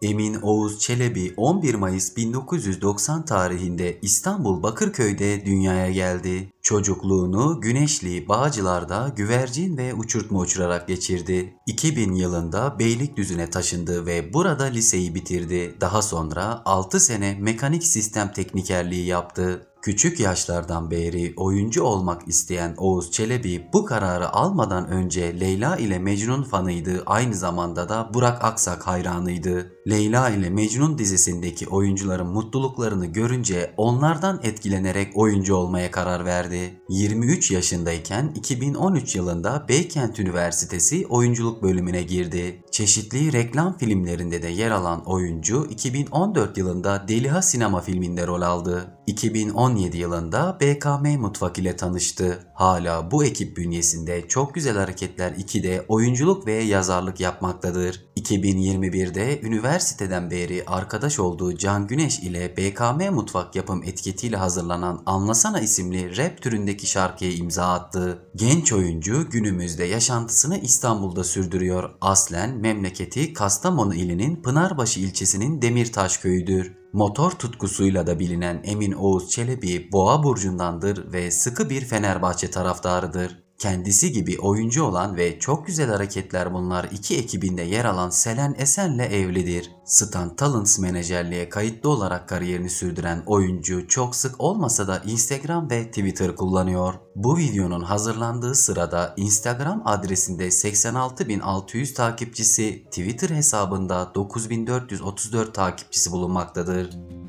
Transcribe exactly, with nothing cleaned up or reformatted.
Emin Oğuz Çelebi on bir Mayıs bin dokuz yüz doksan tarihinde İstanbul Bakırköy'de dünyaya geldi. Çocukluğunu Güneşli, Bağcılar'da güvercin ve uçurtma uçurarak geçirdi. iki bin yılında Beylikdüzü'ne taşındı ve burada liseyi bitirdi. Daha sonra altı sene mekanik sistem teknikerliği yaptı. Küçük yaşlardan beri oyuncu olmak isteyen Oğuz Çelebi bu kararı almadan önce Leyla ile Mecnun fanıydı, aynı zamanda da Burak Aksak hayranıydı. Leyla ile Mecnun dizisindeki oyuncuların mutluluklarını görünce onlardan etkilenerek oyuncu olmaya karar verdi. yirmi üç yaşındayken iki bin on üç yılında Beykent Üniversitesi oyunculuk bölümüne girdi. Çeşitli reklam filmlerinde de yer alan oyuncu iki bin on dört yılında Deliha sinema filminde rol aldı. iki bin on yedi yılında B K M Mutfak ile tanıştı. Hala bu ekip bünyesinde Çok Güzel Hareketler iki'de oyunculuk ve yazarlık yapmaktadır. iki bin yirmi birde üniversiteden beri arkadaş olduğu Can Güneş ile B K M Mutfak yapım etiketiyle hazırlanan Anlasana isimli rap türündeki şarkıya imza attı. Genç oyuncu günümüzde yaşantısını İstanbul'da sürdürüyor. Aslen memleketi Kastamonu ilinin Pınarbaşı ilçesinin Demirtaş köyüdür. Motor tutkusuyla da bilinen Emin Oğuz Çelebi Boğa burcundandır ve sıkı bir Fenerbahçe taraftarıdır. Kendisi gibi oyuncu olan ve Çok Güzel Hareketler Bunlar iki ekibinde yer alan Selen Esen'le evlidir. Stan Talents menajerliğe kayıtlı olarak kariyerini sürdüren oyuncu çok sık olmasa da Instagram ve Twitter kullanıyor. Bu videonun hazırlandığı sırada Instagram adresinde seksen altı bin altı yüz takipçisi, Twitter hesabında dokuz bin dört yüz otuz dört takipçisi bulunmaktadır.